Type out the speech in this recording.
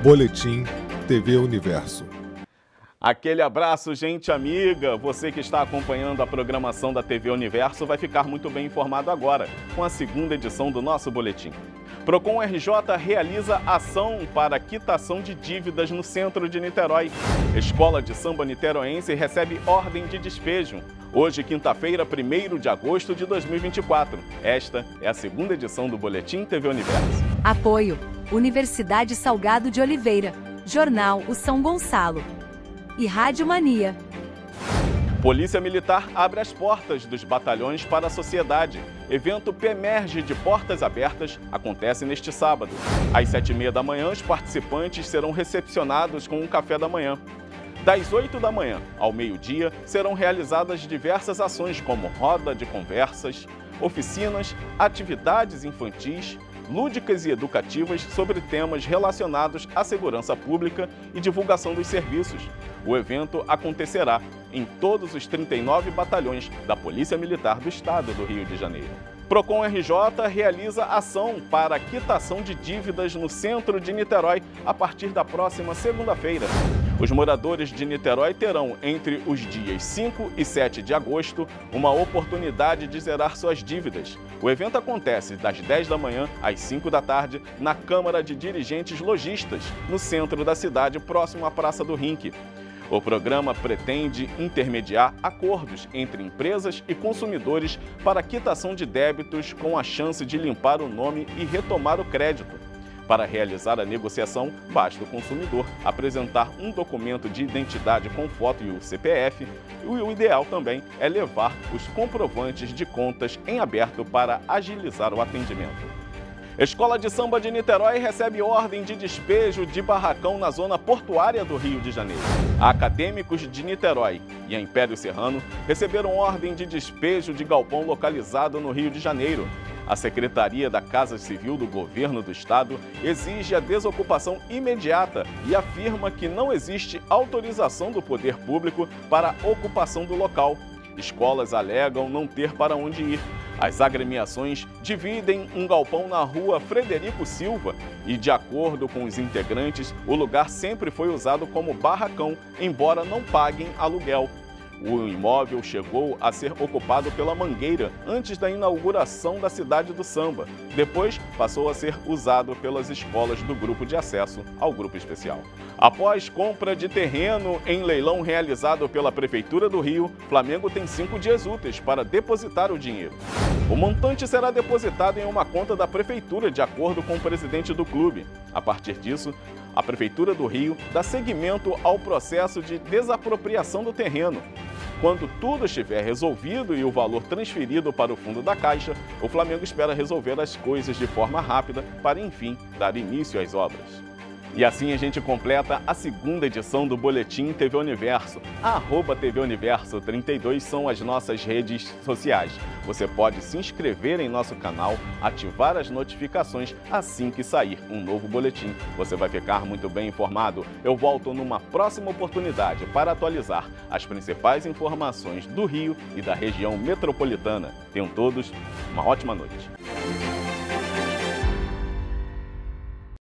Boletim TV Universo. Aquele abraço, gente amiga! Você que está acompanhando a programação da TV Universo vai ficar muito bem informado agora, com a segunda edição do nosso boletim. Procon RJ realiza ação para quitação de dívidas no centro de Niterói. Escola de Samba Niteroense recebe ordem de despejo. Hoje, quinta-feira, 1º de agosto de 2024. Esta é a segunda edição do Boletim TV Universo. Apoio: Universidade Salgado de Oliveira, Jornal O São Gonçalo e Rádio Mania. Polícia Militar abre as portas dos batalhões para a sociedade. Evento PEMERGE de Portas Abertas acontece neste sábado. Às 7h30 da manhã, os participantes serão recepcionados com um café da manhã. Das 8 da manhã ao meio-dia, serão realizadas diversas ações como roda de conversas, oficinas, atividades infantis, lúdicas e educativas sobre temas relacionados à segurança pública e divulgação dos serviços. O evento acontecerá em todos os 39 batalhões da Polícia Militar do Estado do Rio de Janeiro. Procon RJ realiza ação para quitação de dívidas no centro de Niterói a partir da próxima segunda-feira. Os moradores de Niterói terão, entre os dias 5 e 7 de agosto, uma oportunidade de zerar suas dívidas. O evento acontece das 10 da manhã às 5 da tarde na Câmara de Dirigentes Lojistas, no centro da cidade, próximo à Praça do Rink. O programa pretende intermediar acordos entre empresas e consumidores para a quitação de débitos com a chance de limpar o nome e retomar o crédito. Para realizar a negociação, basta o consumidor apresentar um documento de identidade com foto e o CPF. E o ideal também é levar os comprovantes de contas em aberto para agilizar o atendimento. Escola de Samba de Niterói recebe ordem de despejo de barracão na zona portuária do Rio de Janeiro. Acadêmicos de Niterói e a Império Serrano receberam ordem de despejo de galpão localizado no Rio de Janeiro. A Secretaria da Casa Civil do Governo do Estado exige a desocupação imediata e afirma que não existe autorização do poder público para a ocupação do local. Escolas alegam não ter para onde ir. As agremiações dividem um galpão na rua Frederico Silva e, de acordo com os integrantes, o lugar sempre foi usado como barracão, embora não paguem aluguel. O imóvel chegou a ser ocupado pela Mangueira antes da inauguração da Cidade do Samba. Depois, passou a ser usado pelas escolas do grupo de acesso ao grupo especial. Após compra de terreno em leilão realizado pela Prefeitura do Rio, Flamengo tem 5 dias úteis para depositar o dinheiro. O montante será depositado em uma conta da Prefeitura, de acordo com o presidente do clube. A partir disso, a Prefeitura do Rio dá seguimento ao processo de desapropriação do terreno. Quando tudo estiver resolvido e o valor transferido para o fundo da Caixa, o Flamengo espera resolver as coisas de forma rápida para, enfim, dar início às obras. E assim a gente completa a segunda edição do Boletim TV Universo. A @TV Universo 32 são as nossas redes sociais. Você pode se inscrever em nosso canal, ativar as notificações assim que sair um novo boletim. Você vai ficar muito bem informado. Eu volto numa próxima oportunidade para atualizar as principais informações do Rio e da região metropolitana. Tenham todos uma ótima noite.